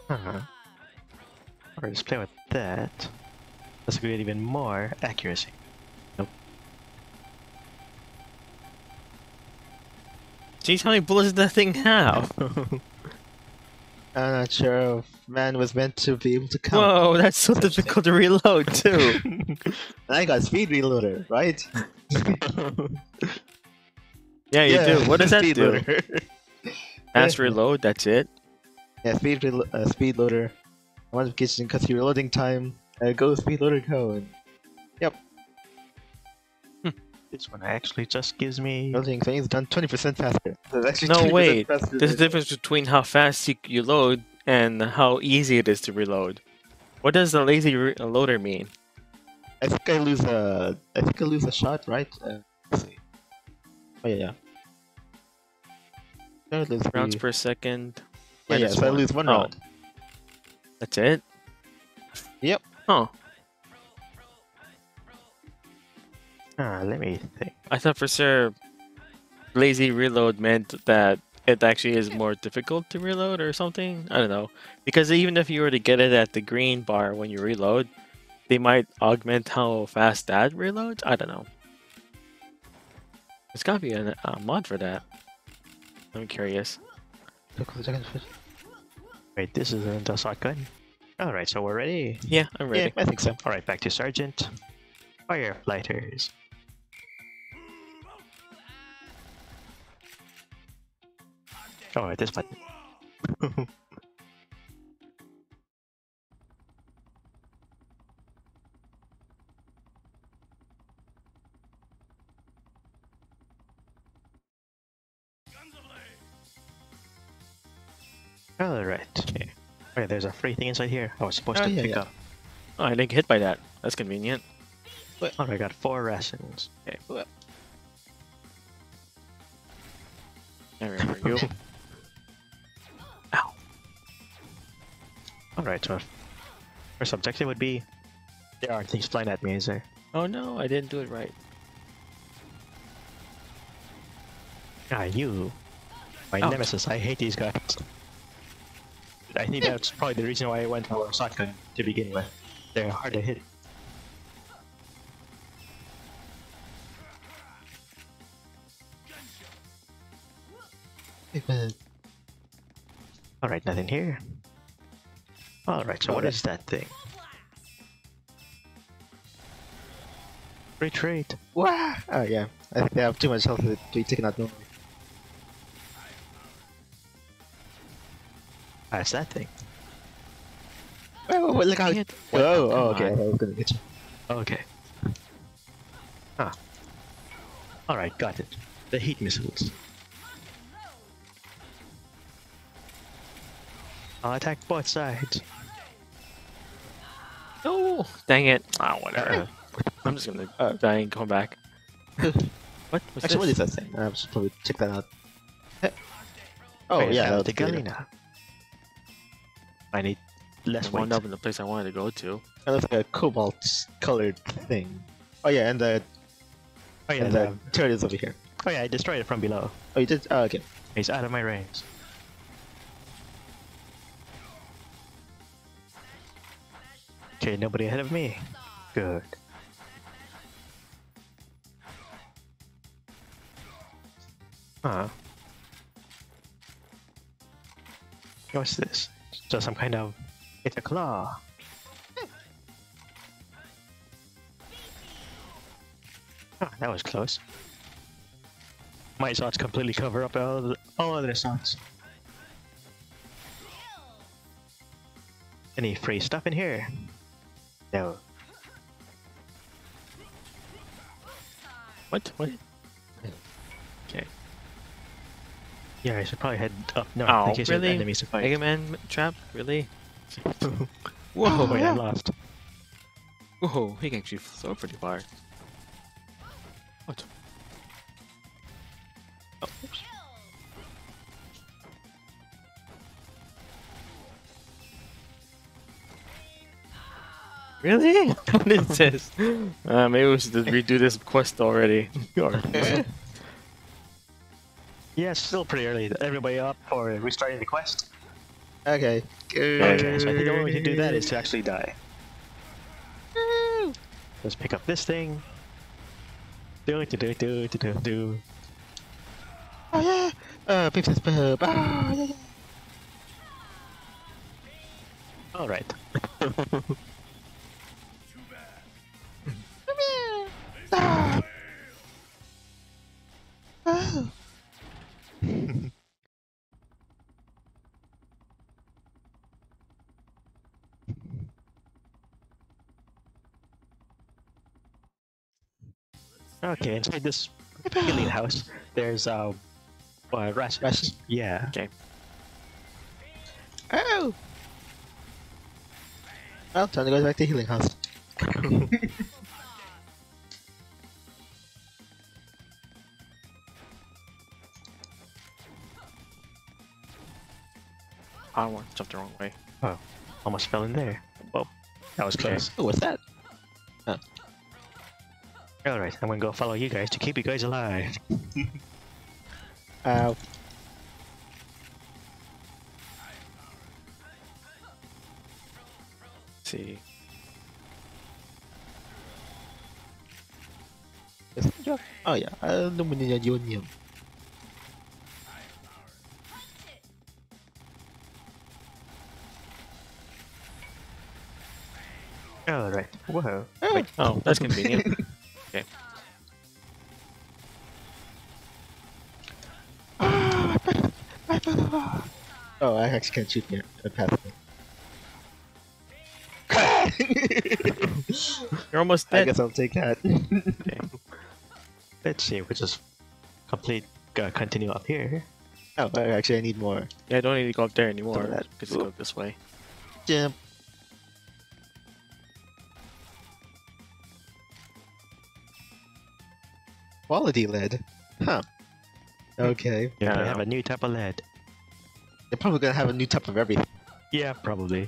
Huh. Or just play with that. Let's get even more accuracy. Nope. Geez, how many bullets does that thing have? I'm not sure if man was meant to be able to count. Whoa, that's so difficult to reload too. I got speed reloader, right? Yeah, you do. What does that speed do? loader. Fast reload, that's it? Yeah, speed loader. Modification cuts your reloading time. Go speed loader go. And, yep. This one actually just gives me. Reloading thing is done 20% faster. So it's actually No, 20% wait. faster There's a than- difference between how fast you load and how easy it is to reload. What does the lazy loader mean? I think I lose a shot, right? Let's see. Oh yeah. Rounds per second. Yeah, minus so I one. lose one Oh, round. that's it? Yep. Huh. Let me think. I thought for sure lazy reload meant that it actually is more difficult to reload or something. I don't know. Because even if you were to get it at the green bar when you reload, they might augment how fast that reloads. I don't know. There's gotta be a mod for that. I'm curious. Wait, this isn't a shotgun. Alright, so we're ready. Yeah, I'm ready. Yeah, I think so. Alright, back to Sergeant. Firefighters. Oh, this button. Alright. Okay. Okay, there's a free thing inside here. I was supposed to yeah, pick yeah. up. Oh, I didn't get hit by that. That's convenient. Oh, I got 4 rations. Okay. I remember you. Ow. Alright, so first objective would be there are things flying at me, is there? Oh no, I didn't do it right. You. My Ouch. nemesis, I hate these guys. I think that's probably the reason why I went for a shotgun to begin with. They're hard to hit. Alright, nothing here. Alright, so what is that thing? Retreat! Wah! Oh yeah, I think they have too much health to be taken out normally. That's that thing. Oh, look how. Can't- Oh, come okay. on. I was gonna get you. Okay. Huh. Alright, got it. The heat missiles. I'll attack both sides. No! Dang it. Ah, whatever. I'm just gonna die and come back. What? What's Actually, what this? is that thing? I should probably check that out. Oh Wait, yeah, the that's good. Galena. I need less I weight. wound up in the place I wanted to go to. That looks like a cobalt-colored thing. Oh yeah, and the Oh yeah, and the, the turret is over here. oh yeah, I destroyed it from below. Oh, you did? Oh, okay. He's out of my range. Okay, nobody ahead of me. Good. Huh. What's this? Just some kind of... It's a claw. Ah, that was close. My shots completely cover up all other shots. Any free stuff in here? No. What? What? Okay. Yeah, I should probably head up north Oh, in case there's really? enemies to fight. Mega Man trap? Really? Whoa, wait, I lost. Whoa, he can actually throw pretty far. What? Oh, oops. Really? What is this? Maybe we should just redo this quest already. Or- Yeah, it's still pretty early. Everybody up for restarting the quest? Okay. Okay, so I think the only way to do that is to actually die. Woo! Let's pick up this thing. Do. Oh yeah! Princess Pub! Oh yeah! Alright. Come here! Stop! Oh. Okay, inside this healing house, there's rations. Ration. Yeah. Okay. Oh! Well, time to go back to healing house. I jumped the wrong way. Oh, almost fell in there. Well, that was close. Oh, what's that? Alright, I'm gonna go follow you guys to keep you guys alive. Ow. Let's see. Oh yeah, aluminum. Alright. Whoa. Wait. Oh, that's convenient. Okay. Oh, I actually can't shoot me past me. You're almost I dead. guess I'll take that. Okay. Let's see, we just continue up here. Oh, actually I need more. Yeah, I don't need to go up there anymore. Don't that- Just go this way. Jump. Quality lead. Huh. Okay. Yeah, I they don't have know. a new type of lead. They're probably gonna have a new type of everything. Yeah, probably.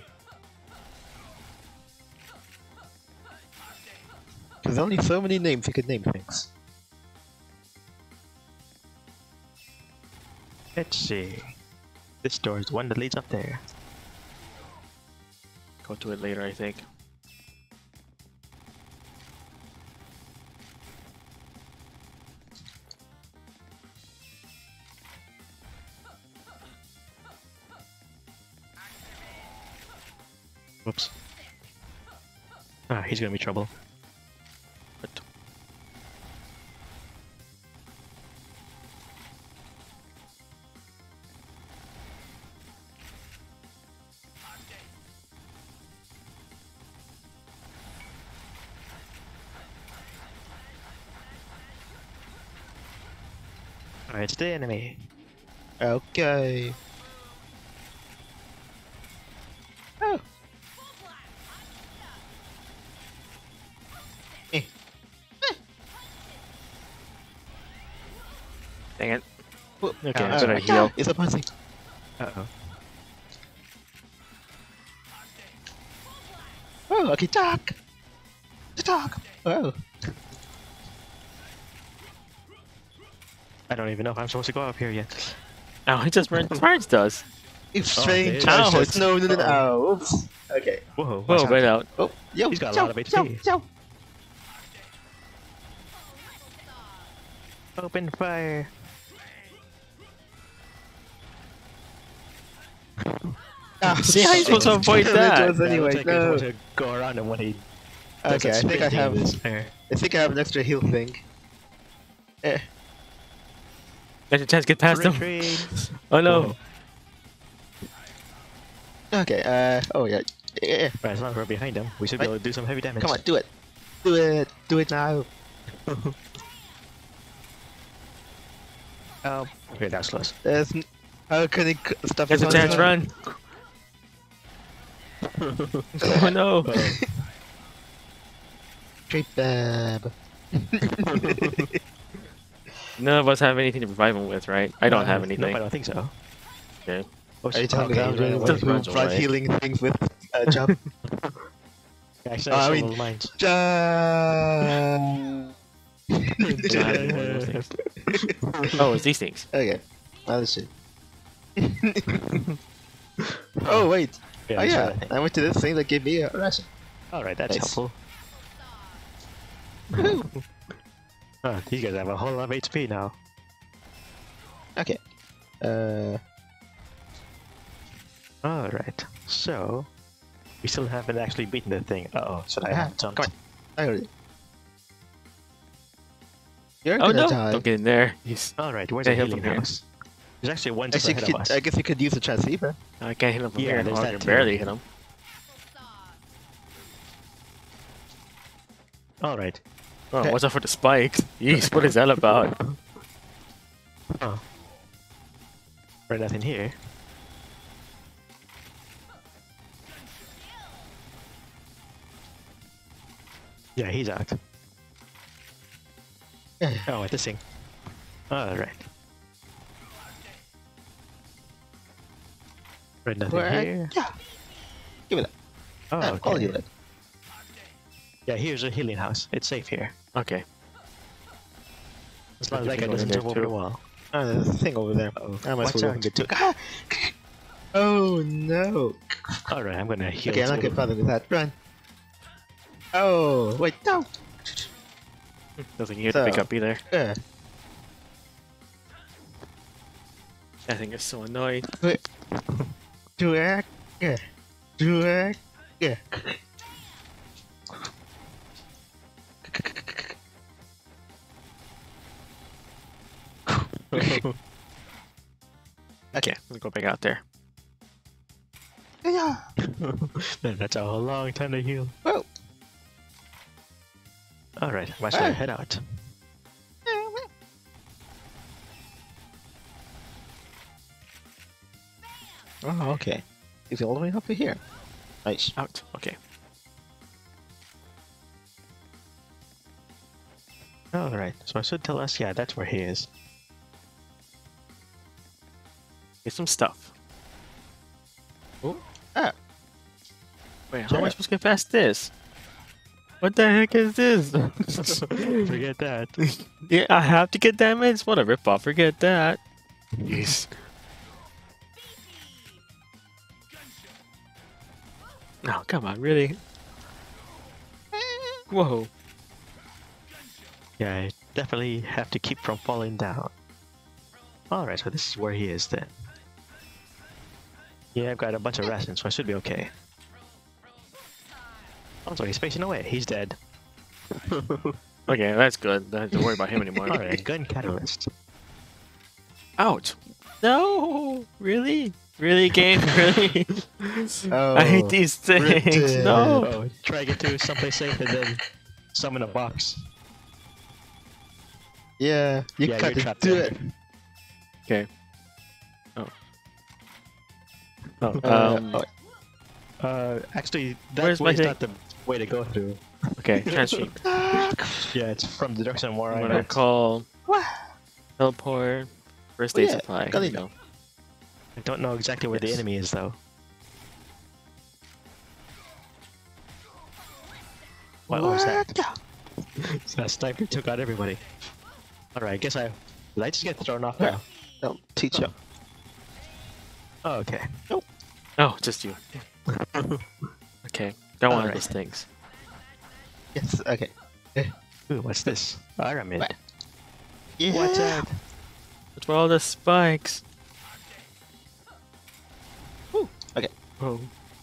There's only so many names you could name things. Let's see. This door is the one that leads up there. Go to it later, I think. Whoops. Ah, he's gonna be trouble. But Alright, it's the enemy. Okay. Oh. Eh. dang it. Okay, I'm gonna heal. It's a pussy. Uh-oh. Oh, okay, talk. Talk. Oh. I don't even know if I'm supposed to go up here yet. Oh, he just ran charge does. It's Oh, strange. okay. Ow, It's no. Oh, oops. Okay. Whoa, Whoa, right out. Oh, yo. He's got a lot of HP. Yo. Open fire! Ah, See how you're supposed to avoid that? It was anyway, looks like no. you're supposed to go around him when he does Okay, that I think I spin thing have. with his hair. I think I have an extra heal thing. Eh. There's a chance to get past him. Retreat! Oh no. Whoa. Okay. Oh yeah. Yeah. Right, as long as we're behind him, we should be Right. able to do some heavy damage. Come on, do it. Do it. Do it now. Okay, that was close. There's. How can he stop There's a his chance, onslaught? run. Oh no. Straight bab. None of us have anything to revive him with, right? I don't have Nope, anything. I don't think so. Okay. Oh, Are you telling me that I'm okay, the only right, one who runs brought away. healing things with jump? Yeah, actually, I I mean- mean, mines. Jump! Don't have any more of those things. Oh, it's these things. Okay. Now this shit. Oh wait. Yeah, Oh that's yeah. right. I went to this thing that gave me a ration. Alright, that's Nice. helpful. Oh, these guys have a whole lot of HP now. Okay. Alright, so we still haven't actually beaten the thing. Uh oh, should I have jumped? Come on. I already. You're Oh gonna no! die. Don't get in there. He's... Alright, where's Can't the hit healing from here. house? There's actually one just Actually, ahead of us. I guess you could use the transceiver. I can't hit him from Yeah, here. there's I that can too. barely hit him. Alright. Oh, Okay. what's up for the spikes? Yeesh, what is that about? Oh. Right, nothing here. Yeah, he's out. Oh, wait, this thing. Alright. Right, nothing here. Yeah. Give it that. Oh, I'll okay. give it. Yeah, here's a healing house. It's safe here. Okay. As long as that guy Go in doesn't there jump over the too. wall. Oh, there's a thing over there. Uh-oh. I must Watch go out. and get to it. Oh no. Alright, I'm gonna heal. Okay, I'm not too. gonna bother with that. Run. Oh, wait, no. Nothing here to pick So- up either. Yeah. That thing is so annoying. Do it. Yeah. Do it. Yeah. Okay, let me go back out there. Yeah. Man, that's a long time to heal. Oh. Alright, I should Hey. head out. Oh, okay. Is it all the way up to here? Nice. Out. Okay. Alright, so I should tell us, yeah, that's where he is. Get some stuff. Oh. Ah. Wait, how am I Sure. supposed to get past this? What the heck is this? Forget that. Yeah, I have to get damaged? What a ripoff. Forget that. Yes. No, come on, really? Whoa. Yeah, I definitely have to keep from falling down. Alright, so this is where he is then. Yeah, I've got a bunch of rations, so I should be okay. Also, he's facing away. He's dead. Okay, that's good. Don't have to worry about him anymore. Alright, gun catalyst. Ouch. No! Really? Really, game? Really? Oh, I hate these things. Britain. No! Oh, try to get to someplace safe and then summon a box. Yeah, you Yeah, got you're to trapped do there. it. Okay. Oh, Actually, that Where's my way's thing? not the way to go through. okay, transfer. Yeah, it's from the direction where I'm I gonna went. call teleport first Oh, aid yeah, supply. got Here it. we go. I don't know exactly where the Yes. enemy is though. What was that? That sniper took out everybody. Alright, I guess did I just get thrown off now? No, teacher. Oh, okay. Oh, just you. Okay, got one of Alright. those things. Yes, okay. Ooh, what's this? Pyramid. What? Yeah. Watch out! That's for all the spikes. Woo. Okay. Oh.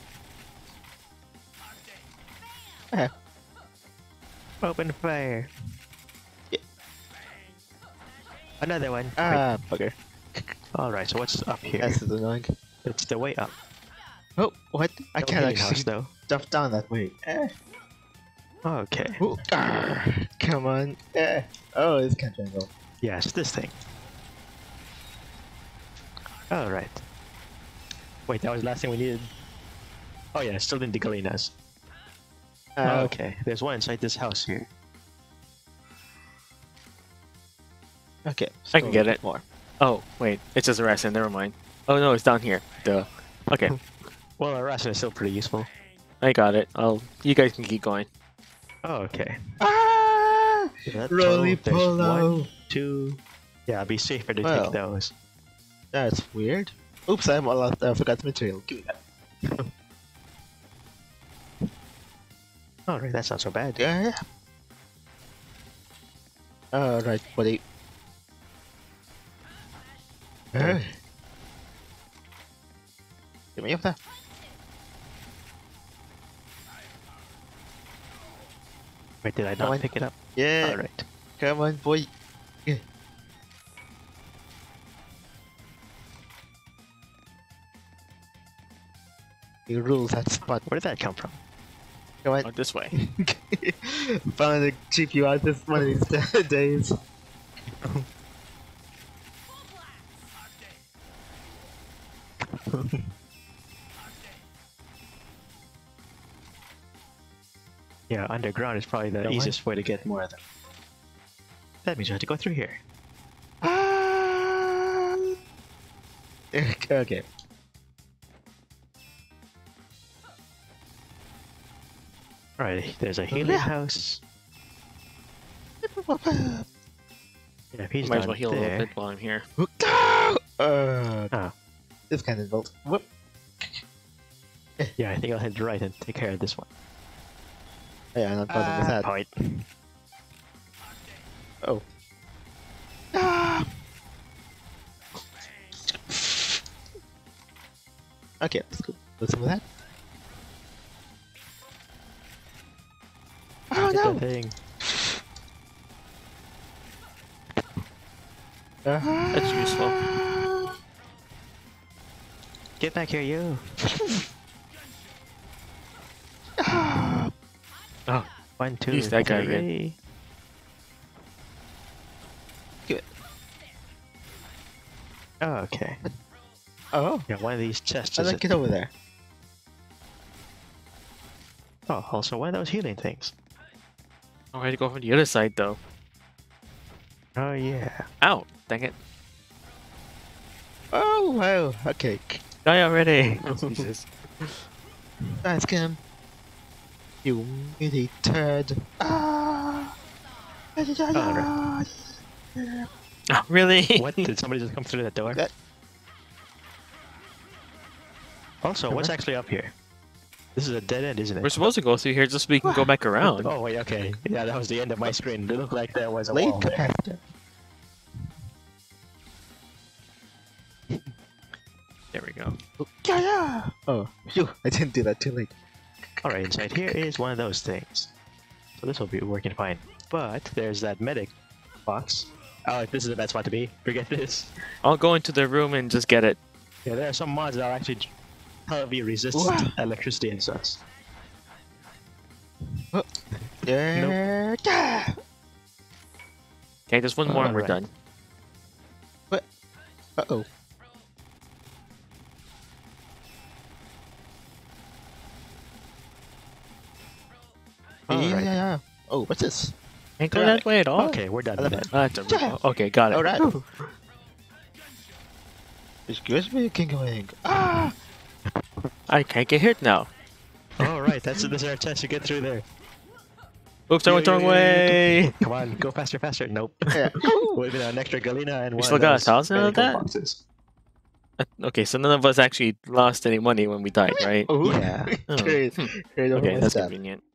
Okay. Open fire! Yeah. Another one. Ah, bugger. Alright, so what's up here? That's annoying. It's the way up. Oh, what? I No can't healing actually house, though. jump down that way. Okay. Ooh. Come on. Oh, it's can't jungle. Yeah, it's this thing. Alright. Wait, that was the last thing we needed. Oh yeah, still in the Galenas. Okay, there's one inside this house here. Okay. I can get it. More. Oh, wait, it's just a ration. Never mind. Oh no, it's down here. Duh. Okay, Well, our ration is still pretty useful. I got it. You guys can keep going. Oh, okay. Ah! That Roly total, there's polo. 1, 2. Yeah, it'd be safer to Well. take those. That's weird. Oops, I forgot the material. Give me that. Alright, that's not so bad. Yeah. Alright, buddy. Okay. Give me up there. Wait, did I Come not on. pick it up? Yeah. Alright. Come on, boy. Yeah. He rules that spot. Where did that come from? Come on. Oh, this way. Finally cheap you out this one of these days. Yeah, underground is probably the Don't easiest way to get more of them. That means you have to go through here. Okay. Alright, there's a healing house. Yeah, if he's Might as not well heal a little there. bit while I'm here. Oh, This kind of built. Whoop. yeah, I think I'll head right and take care of this one. Yeah, I'm not bothering with that. Point. Oh. Okay, let's go. Do some of that. Oh Get no! that thing. That's useful. Get back here, you! Oh, 1, 2, Use that guy again. 3. Give it. Oh, okay. Oh, Yeah, one of these chests how is did I get over there? Oh, also one of those healing things. Oh, I had to go from the other side though. Oh, yeah. Ow! Dang it. Oh wow. Okay. Die already! Jesus. That's him. You meaty turd. Ah. Alright. Oh, really? What? Did somebody just come through that door? That- Also, what's actually up here? This is a dead end, isn't it? We're supposed to go through here just so we can go back around. Oh, wait, okay. Yeah, that was the end of my screen. It looked like there was a Late wall there. capacitor. There we go. Yeah. Oh, phew! I didn't do that too late. Alright, inside here is one of those things. So this will be working fine. But there's that medic box. Oh, this is the best spot to be. Forget this. I'll go into the room and just get it. Yeah, there are some mods that are actually heavy resist Wow. electricity and such. Yeah. Yeah. Okay, just one more and we're Alright. done. Uh oh. Alright. Yeah. Oh, what's this? Can't go Alright. that way at all? Okay, we're done with that. Ah, that's a okay, got it. Alright. Excuse me, King Wing. Ah! I can't get hit now. Alright, this is our chance to get through there. Oops, I went the wrong way. Come on, go faster, faster. Nope. Yeah. Would have been an extra Galena and one still of got those 1,000 out of medical that? boxes. Okay, so none of us actually lost any money when we died, right? Oh, Yeah. Oh, Carried over Okay, my that's staff. convenient.